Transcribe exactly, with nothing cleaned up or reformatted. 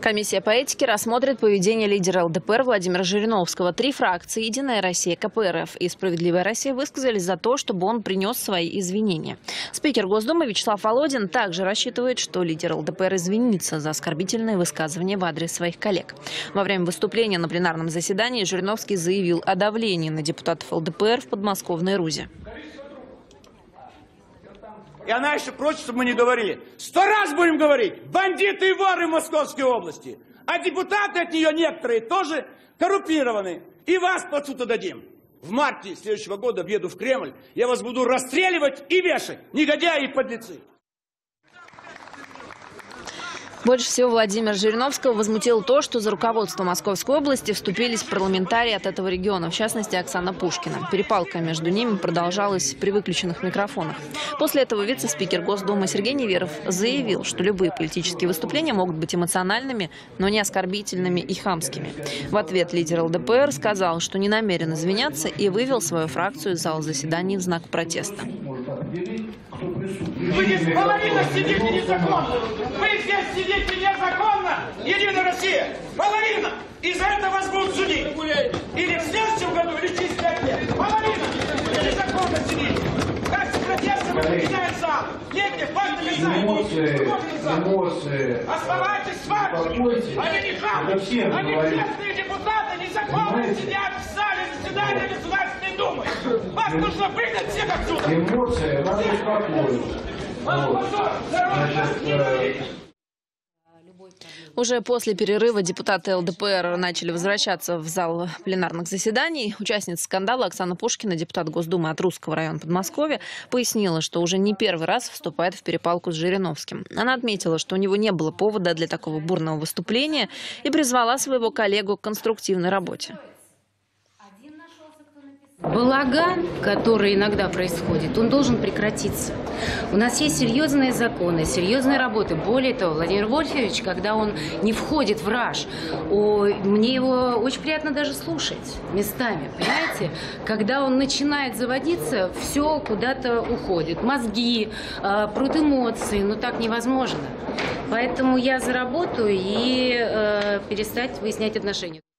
Комиссия по этике рассмотрит поведение лидера эл дэ пэ эр Владимира Жириновского. Три фракции – «Единая Россия», ка пэ эр эф и «Справедливая Россия» – высказались за то, чтобы он принес свои извинения. Спикер Госдумы Вячеслав Володин также рассчитывает, что лидер эл дэ пэ эр извинится за оскорбительные высказывания в адрес своих коллег. Во время выступления на пленарном заседании Жириновский заявил о давлении на депутатов эл дэ пэ эр в подмосковной РУЗе. И она еще просит, чтобы мы не говорили. Сто раз будем говорить. Бандиты и воры в Московской области. А депутаты от нее некоторые тоже коррумпированы. И вас под суд отдадим. В марте следующего года въеду в Кремль. Я вас буду расстреливать и вешать. Негодяи и подлецы. Больше всего Владимира Жириновского возмутило то, что за руководство Московской области вступились парламентарии от этого региона, в частности Оксана Пушкина. Перепалка между ними продолжалась при выключенных микрофонах. После этого вице-спикер Госдумы Сергей Неверов заявил, что любые политические выступления могут быть эмоциональными, но не оскорбительными и хамскими. В ответ лидер эл дэ пэ эр сказал, что не намерен извиняться, и вывел свою фракцию из зала заседаний в знак протеста. Вы здесь половина сидите незаконно. Вы здесь сидите незаконно. Единая Россия. Половина. И за это вас будут судить. Или в следующем году, или через пять лет. Половина. Незаконно сидите. Как с протестом мы покидаем зал. Нет, факты не знаете. Оставайтесь с фактами. Они не хамы. Они честные депутаты незаконно сидят в зале заседания Государственной Думы. Вас нужно выгнать всех отсюда. Эмоции надо успокоить. Уже после перерыва депутаты эл дэ пэ эр начали возвращаться в зал пленарных заседаний. Участница скандала Оксана Пушкина, депутат Госдумы от Русского района Подмосковья, пояснила, что уже не первый раз вступает в перепалку с Жириновским. Она отметила, что у него не было повода для такого бурного выступления и призвала своего коллегу к конструктивной работе. Балаган, который иногда происходит, он должен прекратиться. У нас есть серьезные законы, серьезные работы. Более того, Владимир Вольфович, когда он не входит в раж, о, мне его очень приятно даже слушать местами, понимаете? Когда он начинает заводиться, все куда-то уходит. Мозги, э, пруд эмоций, но так невозможно. Поэтому я за работу и э, перестать выяснять отношения.